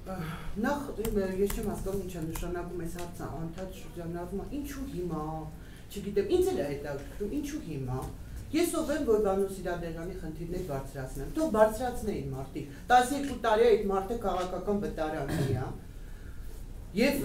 Նախ ես չեմ հասկանում ինչ է նշանակում այս հարցը անդադ շրջանառվում է ինչու հիմա չգիտեմ ինձ էլ է հետաքրքրում ինչու հիմա ես ով եմ որ Վանոս Իրադեղյանի խնդիրներ բարձրացնեմ թող բարձրացնեին մարդիկ 12 տարի այդ մարդը քաղաքական վտարանի է Եվ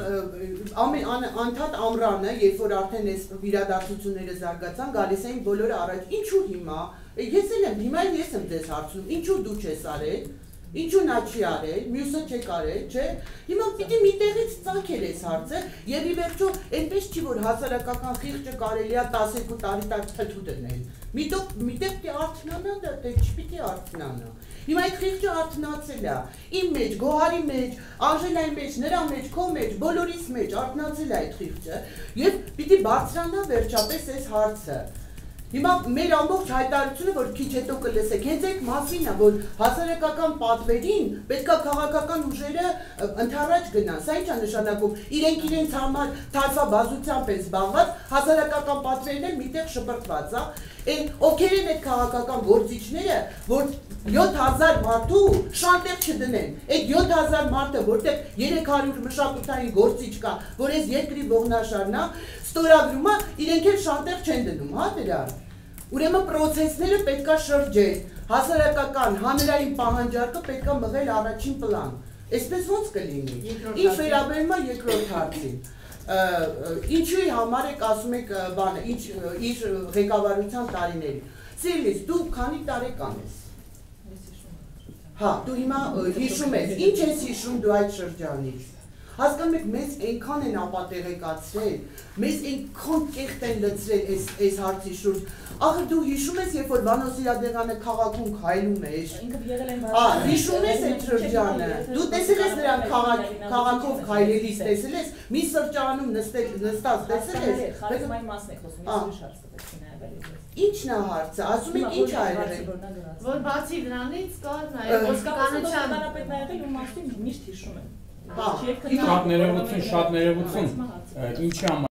անդադ ամռանը, երբ որ արդեն այս իրադարձությունները զարգացան, գալիս էին բոլորը առաջ, ինչու հիմա, ես էլ եմ, հիմա ես եմ ձեզ հարցնում, ինչու դու չես արել, ինչու նա չի արել, մյուսը չեք արել, չէ, հիմա պիտի մի տեղից ծագել այս հարցը, եւ ի վերջո այնպես չի, որ հասարակական խիղճը կարելի է 12 տարի տակ թթու դնել, միտեղ պիտի արթնանա դա, դե չպիտի արթնանա, հիմա այդ խիղճը արթնացել է, իմ մեջ, Գոհարի մեջ, Անժելայի մեջ, նրա մեջ, քո մեջ, բոլորիս մեջ արթնացել է այդ խիղճը եւ պիտի բարձրանա վերջապես այս հարցը։ Հիմա մեր ամբողջ հայտարարությունը, որ քիչ հետո կլսեք, հենց այդ մասին է, որ հասարակական պատվերին պետք է քաղաքական ուժերը ընդառաջ գնան, սա ինչ է նշանակում, իրենց համար թարսաբազությամբ են զբաղված, հասարակական պատվերն էլ միտեղ շպրտված է, ովքեր են այդ քաղաքական գործիչները, որ 7000 մարդու շանտեղ չդնեն, այդ 7000 մարդը, որտեղ 300 մշակութային գործիչ կա, որ այս երկրի ողնաշարն է, ստորագրում է, իրենք էլ շանտեղ չեն դնում, հա դրան։ Ուրեմն պրոցեսները պետքա շրջել, հասարակական, հանրային պահանջարկը պետքա մղել առաջին պլան, այսպես ոնց կլինի, ինչ վերաբերում է երկրորդ հարցին, ինչու համար եք ասում եք բանը, իր ղեկավարության տարիների, Սիրլիս, դու քանի տարեկան ես, հա, դու հիմա հիշում ես, ինչ ես հիշում դու այդ շրջանից, հասկանում եք, մեզ այնքան են ապատեղեկացրել, մեզ այնքան կեղտ են լցրել այս հարցի շուրջ, ախր դու հիշում ես, երբ որ Վանոս Իրադեղյանը քաղաքում քայլում էր, հիշում ես այդ շրջանը, դու տեսել ես նրան քաղաքով քայլելիս, տեսել ես, մի սրճարանում նստած տեսել ես, բայց այն մասն եք խոսում, ես ուրիշ հարց պետք է նայել։ Ինչն է հարցը, ասում եք ինչ ա եղել, որ բացի դրանից կար նաև ոստիկանության պետք է եղել ու մասին միշտ հիշում եմ։ Շատ ներողություն, ինչի համար